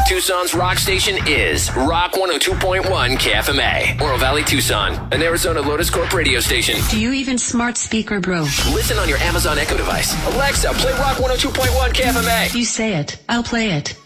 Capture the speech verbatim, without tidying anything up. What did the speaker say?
Tucson's rock station is Rock one oh two point one K F M A. Oro Valley, Tucson, an Arizona Lotus Corp radio station. Do you even smart speaker, bro? Listen on your Amazon Echo device. Alexa, play Rock one oh two point one K F M A. You say it, I'll play it.